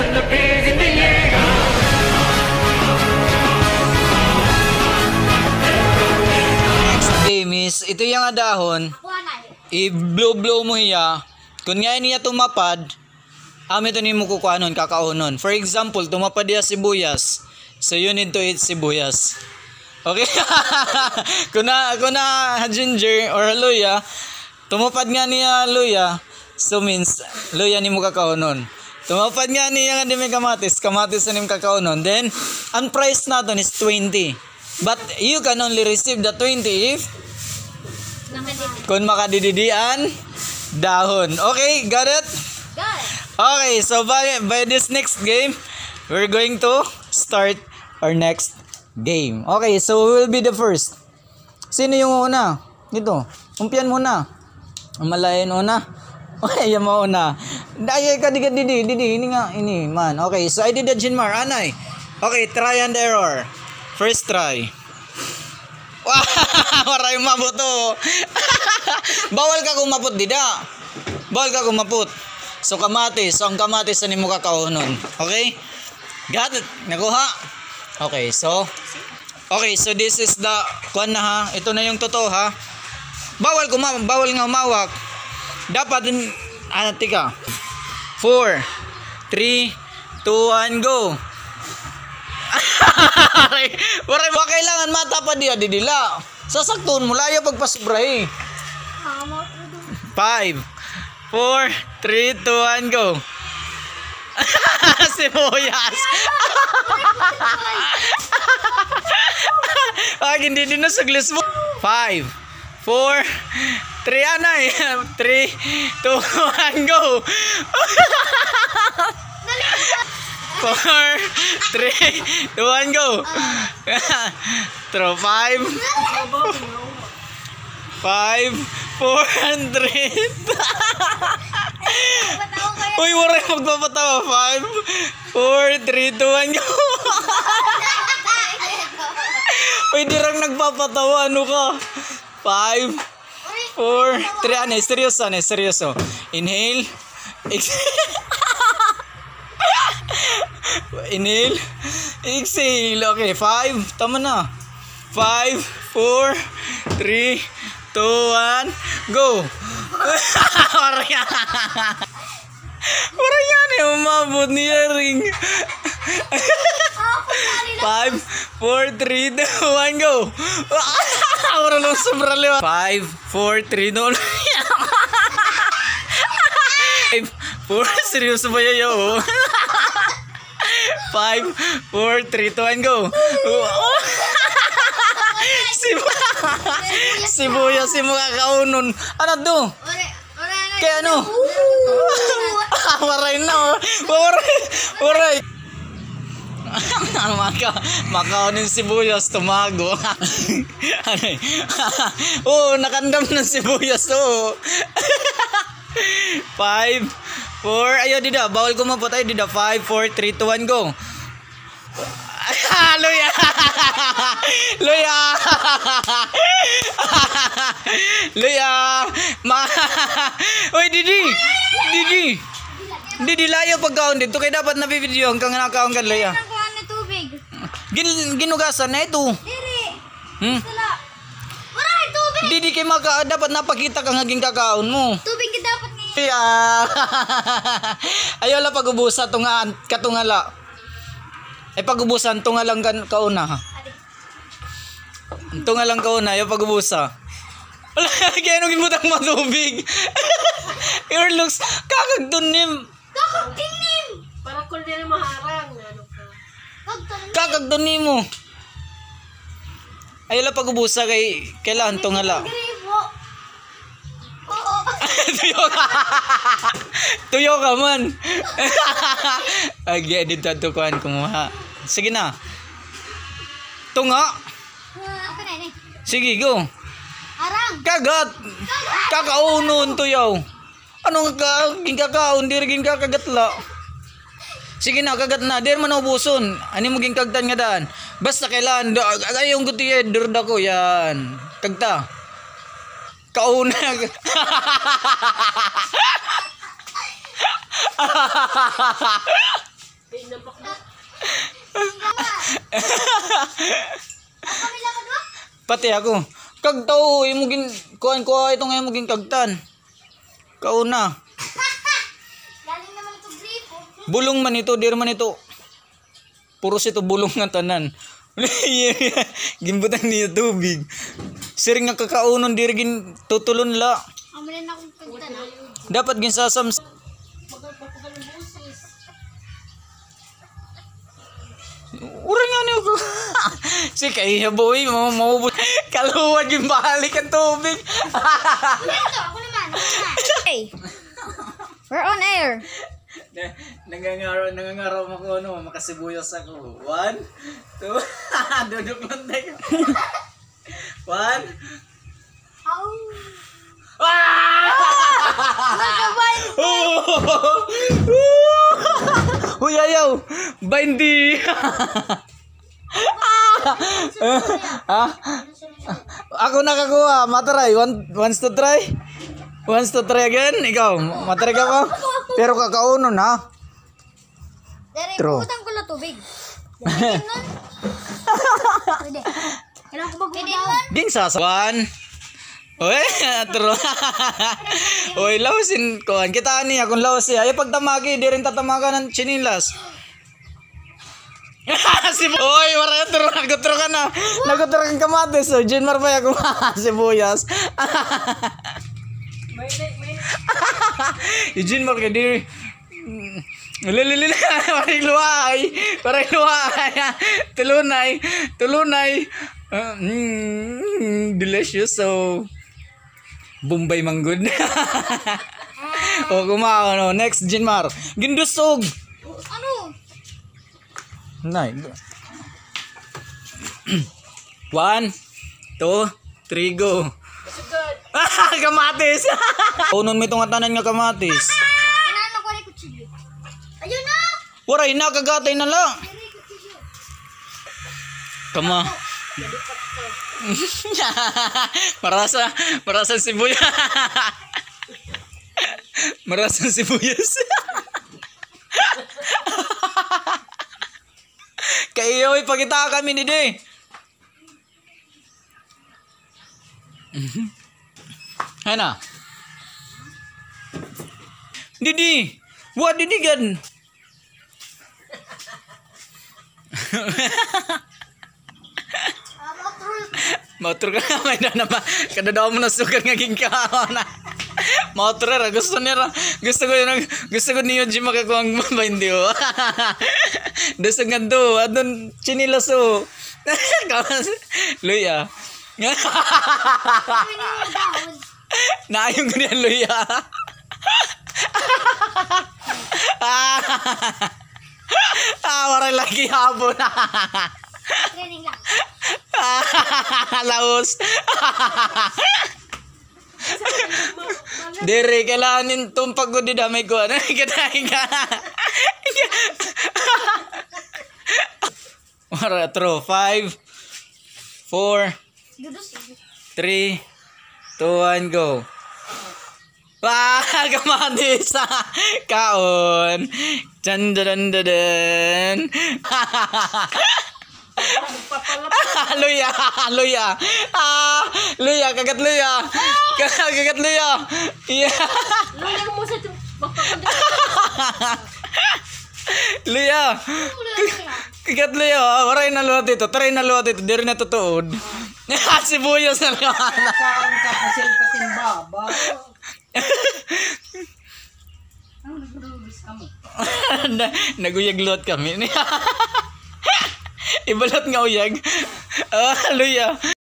and the beers in the air. Next game is, ito yung adahon, i-blow mo hiya. Kung nga niya tumapad, ito ni mo kukuhanon, kakaunon. For example, tumapad niya sibuyas. So you need to eat sibuyas. Okay? kung na ginger or luya, tumapad nga niya luya, so means luya ni mo kakaunon. Tumapad nga niya nga di may kamatis na ni mo kakaunon. Then, ang price natin is 20. But you can only receive the 20 if kung makadididian dahon. Okay, got it? Okay, so by this next game, we're going to start our next game. Okay, so we will be the first. Sino yung una? Dito. Umpian muna. Malayan una. Okay, yung mauna. Daya ka, didi. Ini nga, ini, man. Okay, so I did the Jinmar. Anay. Okay, try and error. First try. Wow, maray mabuto. Bawal ka kumapot, dida. Bawal ka kumapot. So kamatis, ang kamatis ani mo kakaunon. Okay? Got it? Nakuha? Okay, so this is the kuan na ha. Ito na yung totoo ha. Bawal nga umawak. Dapat tika. 4 3 2 1 go. Waray ba kailangan mata pa diya didila. Sasaktuon mo layo pagpasubray. 5 4 3 2 1 go. Sibuyas. Hindi din na saglis mo. 5 4 3 anay. 3 2 1 go. 4 3 2 1 go. Throw 5 4 and 3. Uy, waray magpapatawa. 5 4 3 2 1 go. Uy, dirang nagpapatawa. Ano ka? 5 4 3 anay. Seryoso. Inhale. Inhale. Exhale. Okay, 5. Tama na. 5 4 3 2 1 go. Waray yan umabot niya ring. 5 4 3 2 1 go. Waray lang sobra liwa. 5 4 3 2 5 4 seryoso ba yayo? 5 4 3 2 1 go. Sibuyas si mga kaunon. Ano to? Kaya ano? Waray na. Waray. Makaunin sibuyas, tumago. Oo, nakandam ng sibuyas. Oo. 5 4 ayo dida, bawal kumapot ay dida. 5 4 3 2 1 go. Luya. Uy, Didi layo pagkaon dito kay dapat na video hanggang nakaon kan luya. Ginugasan na ito. Didi kay maka dapat napakita kang haging kakaon mo. Tubig dapat ngayon. Ayaw la pagubusa tungaan katungala. Ay pagubusan tungalang kauna ha. Tungalang kauna ayaw pagubusa. Kaya nung gimutang matubig. Your looks kakagdunim. Para kung din maharang. Kakagdunim mo. Ayaw la pagubusa kay kailan tungala. Tuyo ka man. Again, dito tukuhan kumuha. Sige na. Tunga. Sige, go. Kagat. Kakaunon tuyaw. Anong kakaon? Di rin kakagatla. Sige na, kagat na. Di man ubuson. Ano mo kagtan nga daan? Basta kailan. Ayong gutiye. Durda ko yan. Kagta. Kauna. Eh, nampak na. Pati ako. Kagtaw, imugin kuan ko itong imugin kagtan. Kauna. Galing naman ito gripo. Bulong man ito, dir man ito. Puros ito bulong nga tanan. Gimbutan niya tubig. Siring nga kakaunon dir gin tutulon la. Amalin akong kagta na. Dapat ginsasam. Magpapagal ng busis. Ura nga niyo ko. Si kaya boy, maubos. Kaluwag yung balik ang tubig. Ako naman. Hey. We're on air. Nangangaraw mo ko ano, makasibuyas ako. 1, 2, duduk lang tayo. 1. Uy, ayaw! Bindi! Ha? Ako nakakuha. Matry. Wants to try? Wants to try again? Ikaw, matry ka ba? Pero kakaunon ha? Dari, True. putang ko na tubig. Pwede nun. Pwede. Kailangan ko magmudahon. Ging sasawan. Uy, true. Uy, lawsin ko. Kita niya kung lawas siya. Ay, pagtamagi, di rin tatamaga ng chinilas. Uy, wala true. Nagutro ka na. Nagutro kang kamatis. So, Jinmar pa yung sibuyas. May. Eugene Mark diri. Lililil. Parang luway. Parang luway. Tulunay. Delicious. So Bombay manggod. O kumao no. Next Jinmar. Gindusog. Ano? Nay. 1, 2, 3 go. Kamatis. Unon mo itong atanan nga kamatis. Kailangan ko rin kutsilyo. Ayun na! Waray na, kagatay na lang. Rin kutsilyo. Kama. Marasa sibuyas. Marasa sibuyas. Kayo, ipakita kami ni Di. Ay na. Didi. What didi gan? Motor ka na, may na naman. Kada daw mo na sugar nga ginkaon na. Motor ra, gusto ko niyo Jim makakuha ang mabindi o. Gusto nga do, adon chinilas o. Luya. Naayong ko niyan luya. Waray lagi hapon. Training lang. Laos. Dere kailangan tumpag ko di damay ko. Ano kadaing ka? Wala tro 5 4 3 2 1 go. Kamatis. Kaon. Dandan. Luya. Luya, kagat luya. Kagat luya. Yeah. Luya mo sa Luya. Kagat luya. Waray na luwa dito. Try na luwa dito. Di rin natutuod. Sibuyas na luwa. Saan ka pasil-pasin baba? Ano nagulubis kami? Naguyag luwat kami. Ibalot nga uyag. Luya.